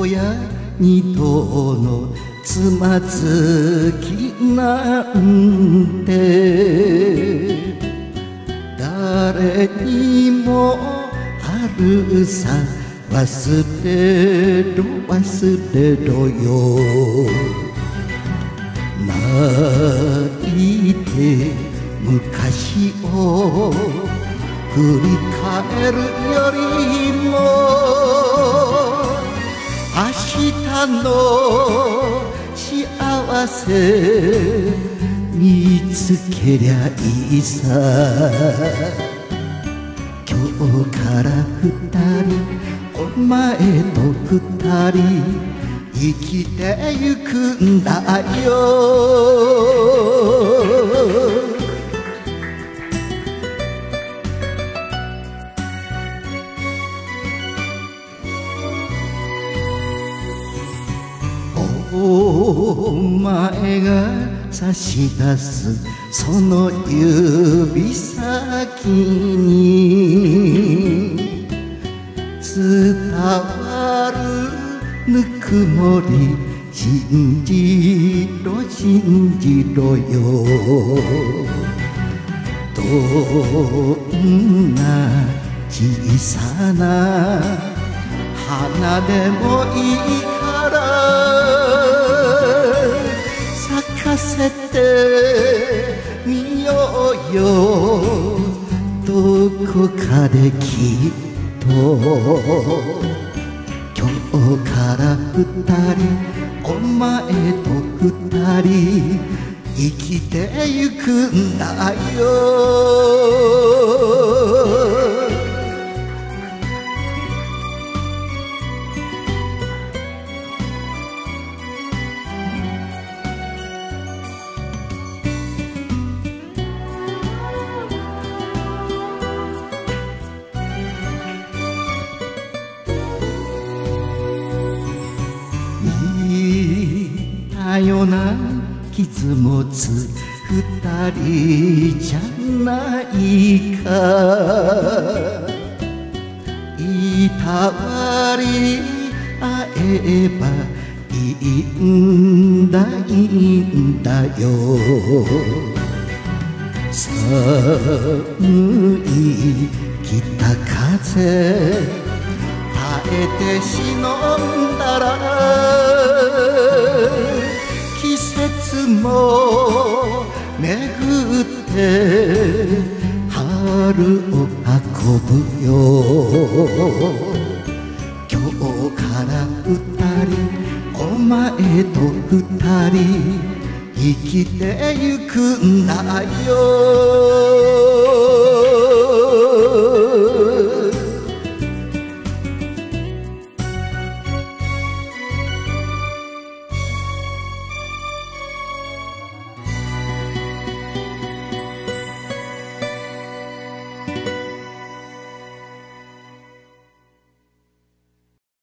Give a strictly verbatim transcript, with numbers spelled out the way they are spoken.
親二頭のつまずきなんて誰にもあるさ。忘れろ忘れろよ。泣いて昔を振り返るよりも明日の幸せ見つけりゃいいさ。今日から二人お前と二人生きてゆくんだよ。お前が差し出すその指先に伝わるぬくもり信じろ信じろよ。どんな小さな花でもいいから咲かせてみようよ。どこかできっと今日から二人お前と二人生きてゆくんだよ。似たような傷持つ二人じゃないか。いたわり合えばいいんだいいんだよ。寒い北風耐えて忍んだら季節も巡って春を運ぶよ。今日から二人お前と二人生きてゆくんだよ。